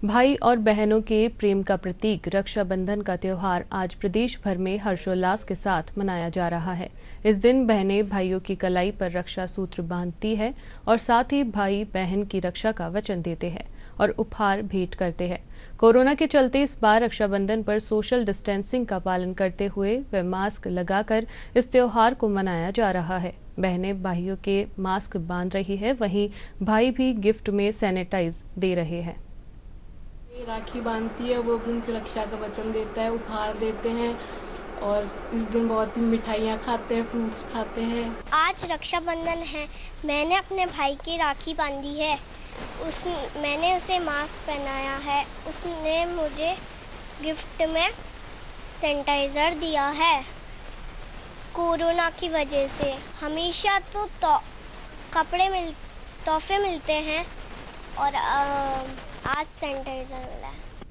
भाई और बहनों के प्रेम का प्रतीक रक्षाबंधन का त्योहार आज प्रदेश भर में हर्षोल्लास के साथ मनाया जा रहा है। इस दिन बहनें भाइयों की कलाई पर रक्षा सूत्र बांधती है और साथ ही भाई बहन की रक्षा का वचन देते हैं और उपहार भेंट करते हैं। कोरोना के चलते इस बार रक्षाबंधन पर सोशल डिस्टेंसिंग का पालन करते हुए व मास्क लगाकर इस त्योहार को मनाया जा रहा है। बहनें भाइयों के मास्क बांध रही है, वहीं भाई भी गिफ्ट में सैनिटाइज दे रहे हैं। राखी बांधती है, वो अपनी रक्षा का वचन देता है, उपहार देते हैं और इस दिन बहुत ही मिठाइयाँ खाते हैं, फ्रूट्स खाते हैं। आज रक्षाबंधन है, मैंने अपने भाई की राखी बांधी है। मैंने उसे मास्क पहनाया है, उसने मुझे गिफ्ट में सैनिटाइज़र दिया है। कोरोना की वजह से हमेशा तो तोहफे मिलते हैं और आज सैनिटाइज़र मिला है।